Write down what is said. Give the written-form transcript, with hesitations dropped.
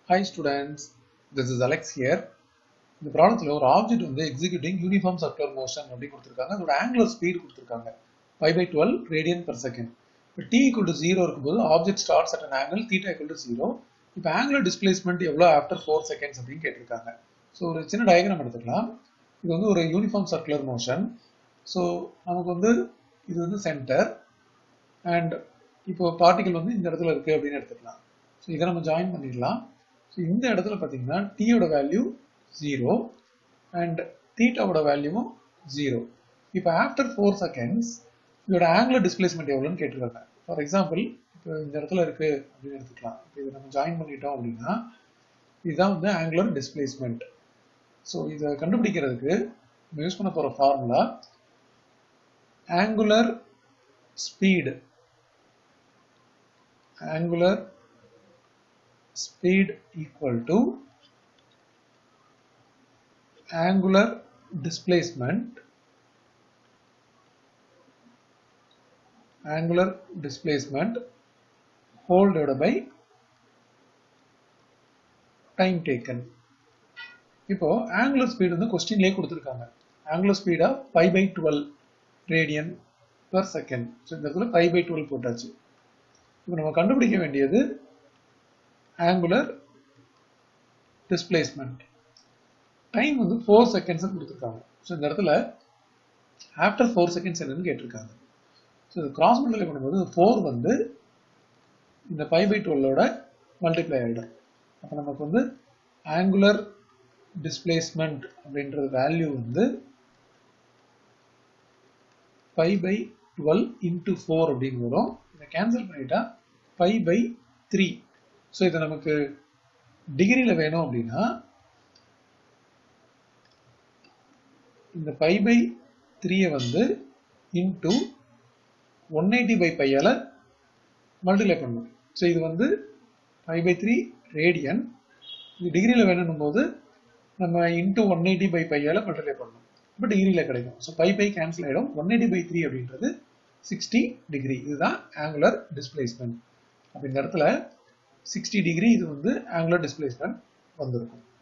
Hi students, this is Alex here. இந்த ப்ராப்ளத்தில் ஒரு ஆப்ஜெக்ட் வந்து எக்ஸிக்யூட்டிங் யூனிஃபார்ம் சர்க்குலர் மோஷன் அப்படி கொடுத்துருக்காங்க. அதோட ஆங்குலர் ஸ்பீட் கொடுத்துருக்காங்க 5/12 ரேடியன் per second. இப்போ t equal to 0 இருக்கும்போது object starts at an angle theta equal to 0. இப்போ ஆங்குலர் டிஸ்பிளேஸ்மெண்ட் எவ்வளோ ஆஃப்டர் 4 seconds அப்படின்னு கேட்டிருக்காங்க. ஸோ ஒரு சின்ன டயக்ராம் எடுத்துக்கலாம். இது வந்து ஒரு யூனிஃபார்ம் சர்க்குலர் மோஷன். ஸோ நமக்கு வந்து இது வந்து சென்டர் அண்ட் இப்போ பார்ட்டிகல் வந்து இந்த இடத்துல இருக்குது அப்படின்னு எடுத்துக்கலாம். ஸோ இதை நம்ம ஜாயின் பண்ணிடலாம். ஸோ இந்த இடத்துல பார்த்தீங்கன்னா டீயோட வேல்யூ 0 அண்ட் தீட்டாவோட வேல்யூவும் 0. இப்போ ஆஃப்டர் 4 seconds இதோட ஆங்குலர் டிஸ்பிளேஸ்மெண்ட் எவ்வளோன்னு கேட்டிருக்காங்க. ஃபார் எக்ஸாம்பிள் இப்போ இந்த இடத்துல இருக்கு அப்படின்னு எடுத்துக்கலாம். இப்போ இதை நம்ம ஜாயின் பண்ணிட்டோம் அப்படின்னா இதுதான் வந்து ஆங்குலர் டிஸ்பிளேஸ்மெண்ட். ஸோ இதை கண்டுபிடிக்கிறதுக்கு நம்ம யூஸ் பண்ண போகிற formula angular speed equal to angular displacement whole divided by time taken. இப்போ angular speed வந்து क्वेश्चनலயே கொடுத்திருக்காங்க. angular speed of 5/12 radian per second. So இந்த இடத்துல 5/12 போட்டாச்சு. இப்போ நம்ம கண்டுபிடிக்க வேண்டியது ஆங்குலர் டிஸ்பிளேஸ்மெண்ட். டைம் வந்து 4 seconds கொடுத்துருக்காங்க. ஸோ இந்த இடத்துல ஆஃப்டர் 4 seconds என்னன்னு கேட்டிருக்காங்க. ஸோ இது கிராஸ் மல்டிப்ளை பண்ணும்போது 4 வந்து இந்த 5/12ஓட மல்டிப்ளை ஆகிடும். அப்போ நமக்கு வந்து ஆங்குலர் டிஸ்பிளேஸ்மெண்ட் அப்படின்றது வேல்யூ வந்து 5/12 into 4 அப்படின்னு வரும். இதை கேன்சல் பண்ணிட்டா 5/3. ஸோ இதை நமக்கு டிகிரியில் வேணும் அப்படின்னா இந்த 5/3 வந்து இன்டூ 180/π மல்டிப்ளை பண்ணணும். ஸோ இது வந்து 5/3 ரேடியன். இது டிகிரியில் வேணும் போது நம்ம இன்டூ 180/π மல்டிப்ளை பண்ணணும். இப்போ டிகிரியில் கிடைக்கும். ஸோ பை கேன்சல் ஆகிடும். 180/3 அப்படின்றது 60 டிகிரி. இதுதான் ஆங்குலர் டிஸ்பிளேஸ்மெண்ட். அப்போ இந்த இடத்துல 60 டிகிரி இது வந்து ஆங்குலர் டிஸ்பிளேஸ்மெண்ட் வந்திருக்கும்.